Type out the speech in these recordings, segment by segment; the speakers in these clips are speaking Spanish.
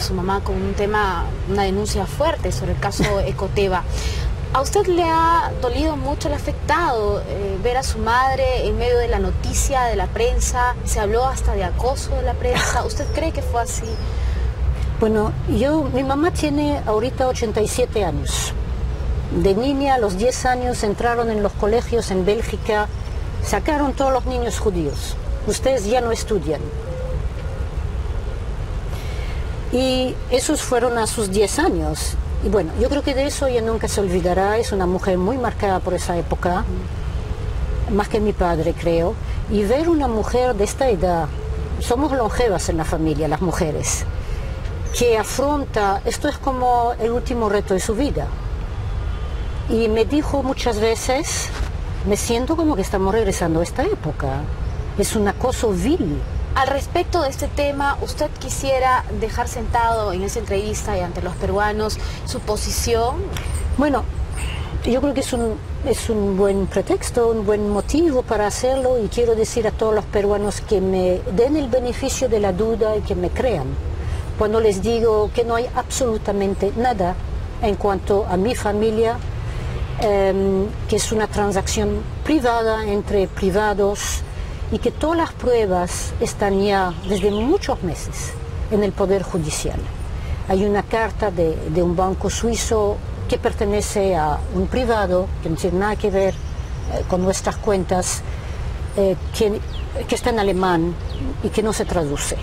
Su mamá con un tema, una denuncia fuerte sobre el caso Ecoteva. ¿A usted le ha dolido mucho, le ha afectado ver a su madre en medio de la noticia, de la prensa? Se habló hasta de acoso de la prensa. ¿Usted cree que fue así? Bueno, mi mamá tiene ahorita 87 años. De niña a los 10 años entraron en los colegios en Bélgica, sacaron todos los niños judíos. Ustedes ya no estudian. Y esos fueron a sus 10 años. Y bueno, yo creo que de eso ella nunca se olvidará. Es una mujer muy marcada por esa época, más que mi padre, creo. Y ver una mujer de esta edad, somos longevas en la familia, las mujeres, que afronta, esto es como el último reto de su vida. Y me dijo muchas veces, me siento como que estamos regresando a esta época. Es un acoso vil. Al respecto de este tema, ¿usted quisiera dejar sentado en esa entrevista y ante los peruanos su posición? Bueno, yo creo que es un buen pretexto, un buen motivo para hacerlo, y quiero decir a todos los peruanos que me den el beneficio de la duda y que me crean cuando les digo que no hay absolutamente nada en cuanto a mi familia, que es una transacción privada entre privados, y que todas las pruebas están ya desde muchos meses en el Poder Judicial. Hay una carta de un banco suizo que pertenece a un privado, que no tiene nada que ver con nuestras cuentas, que está en alemán y que no se traduce.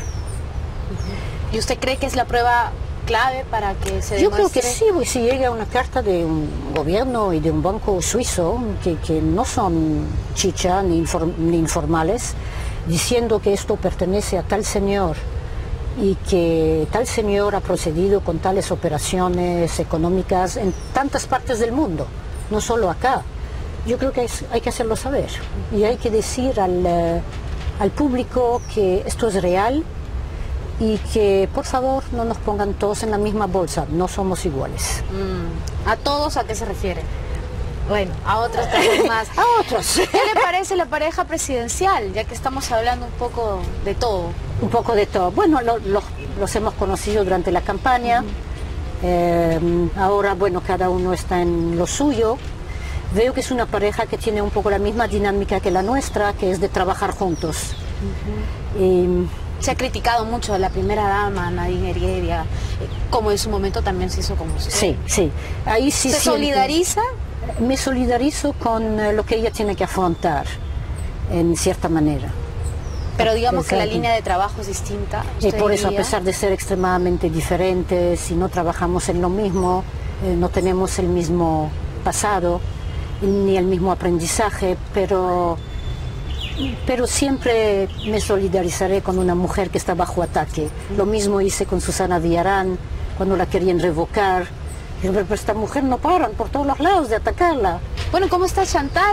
¿Y usted cree que es la prueba clave para que se demuestre? Yo creo que sí, pues si llega una carta de un gobierno y de un banco suizo, que no son chicha ni informales, diciendo que esto pertenece a tal señor y que tal señor ha procedido con tales operaciones económicas en tantas partes del mundo, no solo acá. Yo creo que hay que hacerlo saber y hay que decir al público que esto es real, y que por favor no nos pongan todos en la misma bolsa, no somos iguales. ¿A todos a qué se refiere? Bueno, a otros también más. A otros. ¿Qué le parece la pareja presidencial, ya que estamos hablando un poco de todo? Un poco de todo. Bueno, los hemos conocido durante la campaña. Ahora, bueno, cada uno está en lo suyo. Veo que es una pareja que tiene un poco la misma dinámica que la nuestra, que es de trabajar juntos. Se ha criticado mucho a la primera dama, Nadine Heredia, como en su momento también se hizo con usted. Sí, sí. Ahí sí. ¿Se solidariza? Me solidarizo con lo que ella tiene que afrontar, en cierta manera. Pero digamos que la línea de trabajo es distinta. Por eso, a pesar de ser extremadamente diferentes y no trabajamos en lo mismo, no tenemos el mismo pasado, ni el mismo aprendizaje, pero siempre me solidarizaré con una mujer que está bajo ataque. Lo mismo hice con Susana Villarán cuando la querían revocar. Pero esta mujer no paran por todos los lados de atacarla. Bueno, ¿cómo está Chantal?